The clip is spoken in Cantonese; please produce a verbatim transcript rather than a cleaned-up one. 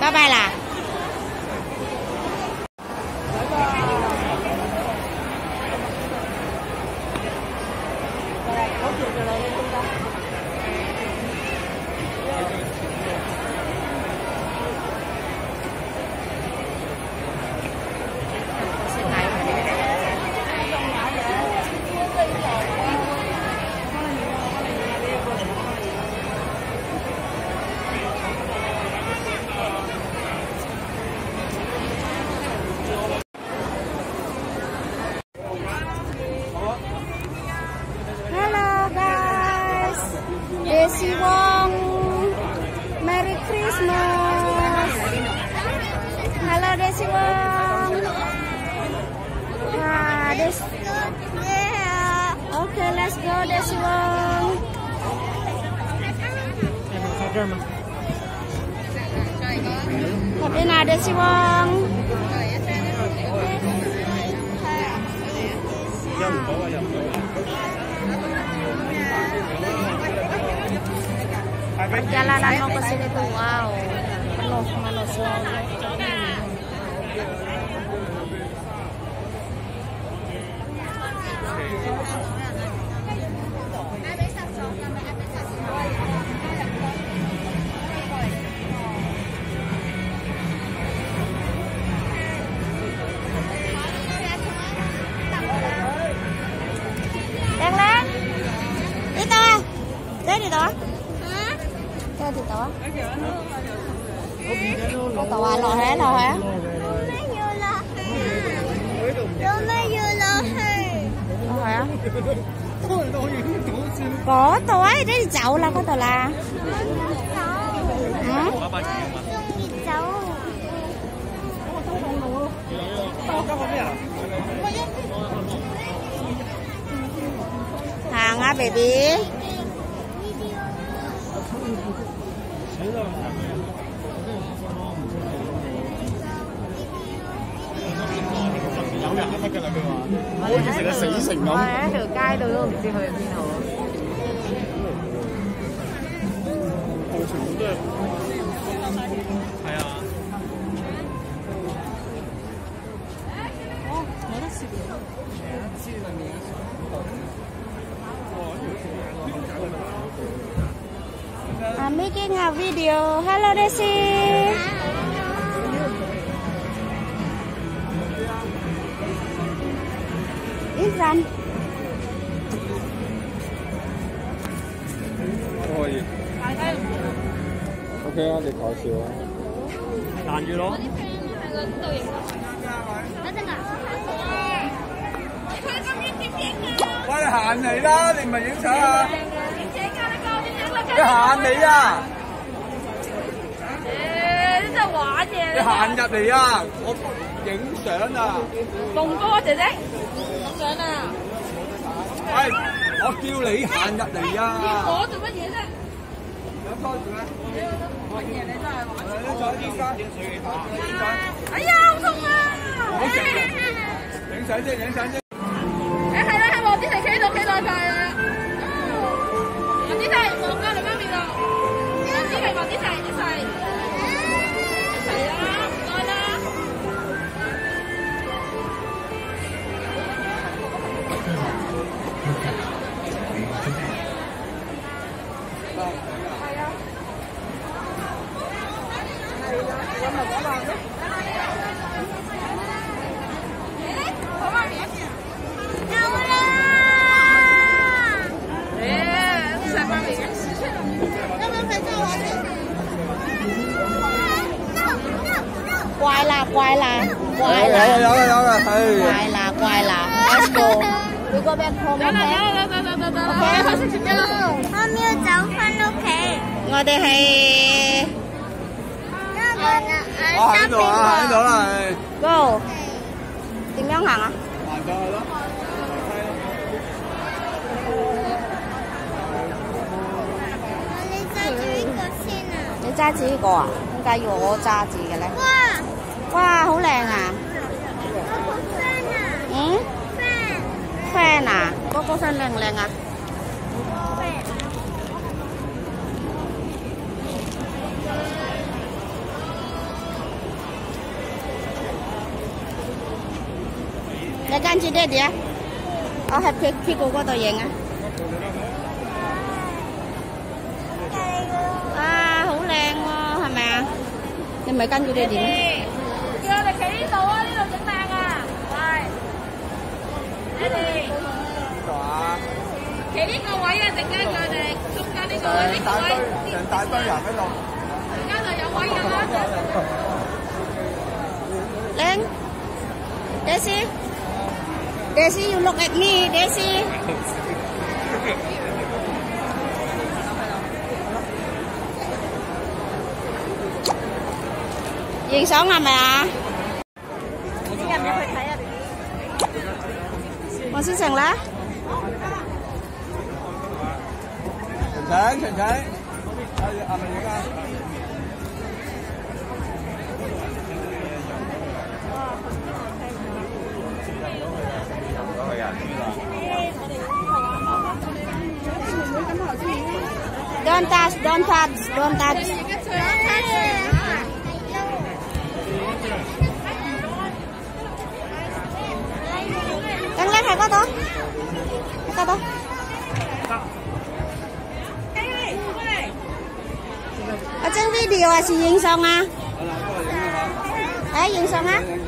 拜拜啦。Desi Wong, Merry Christmas. Halo Desi Wong. Nah, Des. Okay, let's go Desi Wong. Tapi nah Desi Wong. Perjalanan mau ke sini tuh wow, penuh manusia. Đang lên, đi to, đây đi to. Chơi thì tao á tao à lò hả lò hả lò hả có tao ấy đấy chậu là có tao là hả hàng á baby. 好似成個死城咁。 喺條街度都唔知去邊度。 全部都係。係啊。哦，有得攝影。係啊，知裏面。 I'm making a video. Hello Desi. In front. 可以。OK 啊，你搞笑啊。攔住咯。喂，行嚟啦！你唔係影相啊？你行嚟啊！ 誒，你真係玩嘢！ 你行入嚟啊！我影相啊！ 鳳哥姐姐，影相啊！ 喂，我叫你行入嚟啊！ 我做乜嘢啫？ 有拖住咩？ 乜嘢你真係玩？ 你再啲加點水嚟打。 哎呀，好痛啊！ 影相先，影相先。 誒係啦，喺黃子祺企度，企到晒啦。黃子祺，黃哥你媽咪度。黃子祺，黃子祺，一齊。一齊啦，唔該啦。 Quay là quay là quay là 有啦有啦，係。 quay là quay là let's go. We go back home. Được rồi, được rồi, được rồi, được rồi. Okay. Thôi xin chào. Con yêu cháu phân ok. 我哋係我喺度啊，喺度啦，係。 go 點樣行啊？ 行上去咯。 你揸住呢個先啊！ 你揸住呢個啊？點解要我揸住嘅咧？ 哇！ 哇，好靚啊！ 嗰個 friend 啊！ 嗯 friend ，friend 啊，嗰個 friend 靚唔靚啊？ friend。 你跟住爹哋啊！我喺屁屁股嗰度影啊！啊，好靚喎，係咪啊？你咪跟住爹哋咩？ 叫我哋企呢度啊！呢度整靚啊！喂，爹哋，企呢個位啊！陣間佢哋中間呢個位，呢個位， 成大堆人喺度。 而家就有位㗎啦。 靚 ，Daisy。Daisy, you look at me, Daisy. 影相係咪啊？你入唔入去睇啊？黃先生啦。 晴晴，晴晴，係係咪影啊？ Don't touch, don't touch, don't touch. Đăng lên hay có đó? Có đó? Ở trên video à, chị Duyên xong à? Đấy, Duyên xong á?